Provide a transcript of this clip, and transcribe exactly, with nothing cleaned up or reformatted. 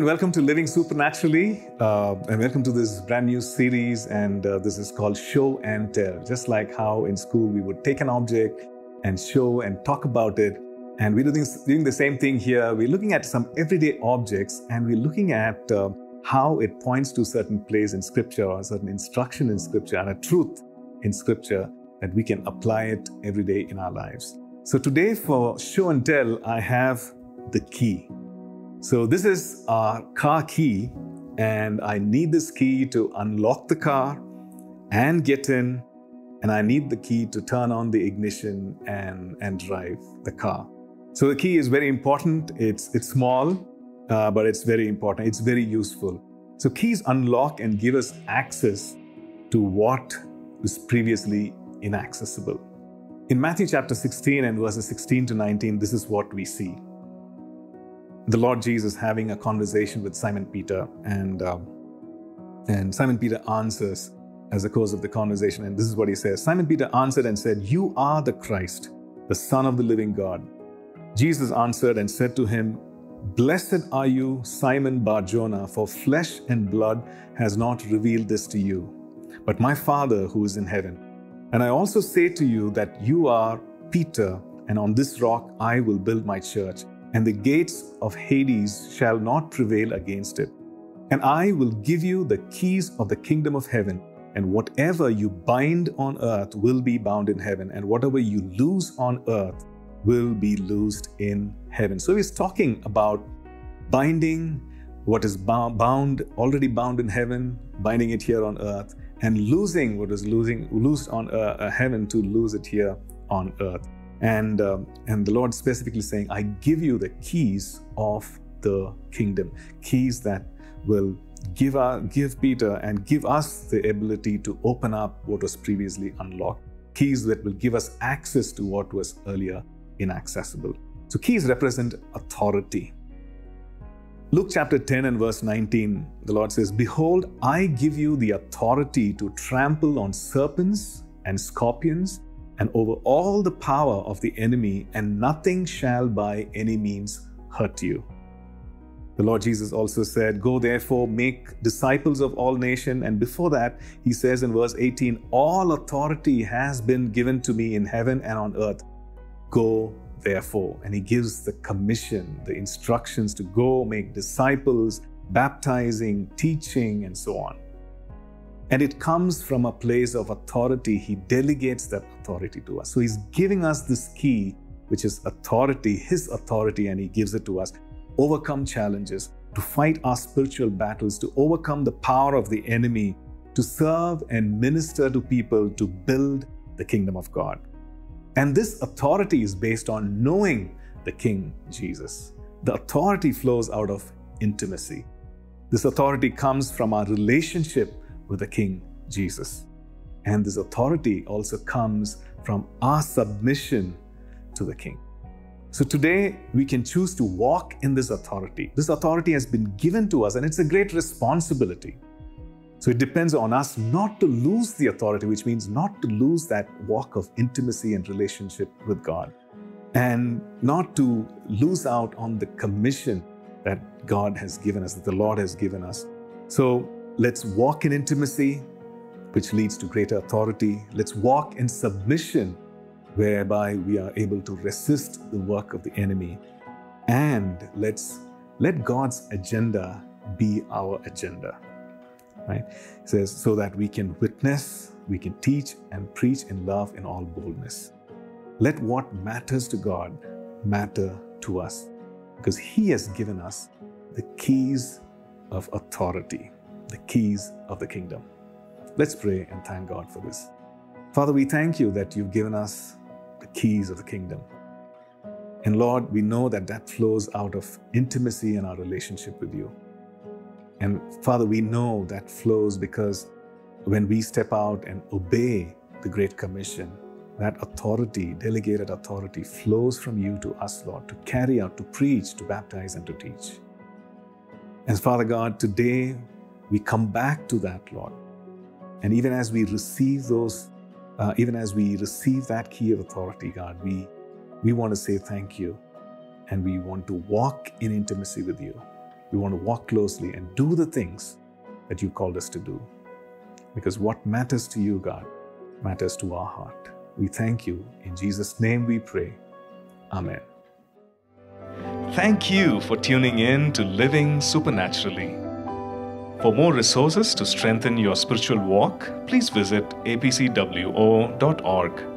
and welcome to Living Supernaturally, uh, and welcome to this brand new series. And uh, this is called Show and Tell. Just like how in school we would take an object and show and talk about it, and we're doing, doing the same thing here. We're looking at some everyday objects, and we're looking at uh, how it points to a certain place in Scripture, or a certain instruction in Scripture, and a truth in Scripture that we can apply it every day in our lives. So today for Show and Tell, I have the key. So this is our car key, and I need this key to unlock the car and get in, and I need the key to turn on the ignition and, and drive the car. So the key is very important. It's, it's small, uh, but it's very important. It's very useful. So keys unlock and give us access to what was previously inaccessible. In Matthew chapter sixteen and verses sixteen to nineteen, this is what we see. The Lord Jesus having a conversation with Simon Peter, and, um, and Simon Peter answers as the course of the conversation, and this is what he says. Simon Peter answered and said, "You are the Christ, the Son of the living God." Jesus answered and said to him, "Blessed are you, Simon Bar-Jonah, for flesh and blood has not revealed this to you, but my Father who is in heaven. And I also say to you that you are Peter, and on this rock I will build my church, and the gates of Hades shall not prevail against it. And I will give you the keys of the kingdom of heaven, and whatever you bind on earth will be bound in heaven, and whatever you loose on earth will be loosed in heaven." So he's talking about binding what is bound, already bound in heaven, binding it here on earth, and losing what is losing, loosed on uh, heaven to lose it here on earth. And, um, and the Lord specifically saying, "I give you the keys of the kingdom," keys that will give, our, give Peter and give us the ability to open up what was previously unlocked, keys that will give us access to what was earlier inaccessible. So keys represent authority. Luke chapter ten and verse nineteen, the Lord says, "Behold, I give you the authority to trample on serpents and scorpions, and over all the power of the enemy, and nothing shall by any means hurt you." The Lord Jesus also said, "Go therefore, make disciples of all nations." And before that, he says in verse eighteen, "All authority has been given to me in heaven and on earth. Go therefore." And he gives the commission, the instructions to go make disciples, baptizing, teaching, and so on. And it comes from a place of authority. He delegates that authority to us. So he's giving us this key, which is authority, his authority, and he gives it to us. Overcome challenges, to fight our spiritual battles, to overcome the power of the enemy, to serve and minister to people, to build the kingdom of God. And this authority is based on knowing the King Jesus. The authority flows out of intimacy. This authority comes from our relationship with the King Jesus. And this authority also comes from our submission to the King. So today we can choose to walk in this authority. This authority has been given to us, and it's a great responsibility. So it depends on us not to lose the authority, which means not to lose that walk of intimacy and relationship with God, and not to lose out on the commission that God has given us, that the Lord has given us. So let's walk in intimacy, which leads to greater authority. Let's walk in submission, whereby we are able to resist the work of the enemy. And let's let God's agenda be our agenda. Right? It says, so that we can witness, we can teach and preach in love in all boldness. Let what matters to God matter to us, because He has given us the keys of authority, the keys of the kingdom. Let's pray and thank God for this. Father, we thank you that you've given us the keys of the kingdom. And Lord, we know that that flows out of intimacy and our relationship with you. And Father, we know that flows because when we step out and obey the Great Commission, that authority, delegated authority, flows from you to us, Lord, to carry out, to preach, to baptize, and to teach. And Father God, today we come back to that, Lord. And even as we receive those, uh, even as we receive that key of authority, God, we, we want to say thank you. And we want to walk in intimacy with you. We want to walk closely and do the things that you called us to do. Because what matters to you, God, matters to our heart. We thank you. In Jesus' name we pray. Amen. Thank you for tuning in to Living Supernaturally. For more resources to strengthen your spiritual walk, please visit a p c w o dot org.